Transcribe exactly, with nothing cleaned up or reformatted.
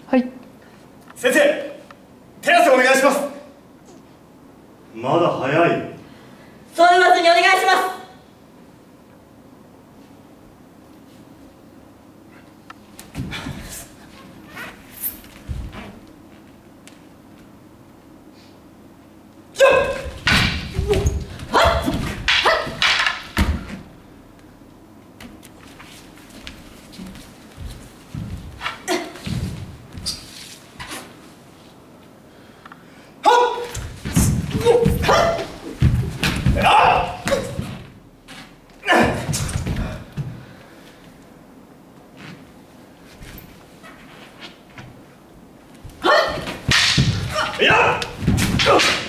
はい。 先生、手汗お願いします。まだ早い。 そう言わずにお願いします。 いやっ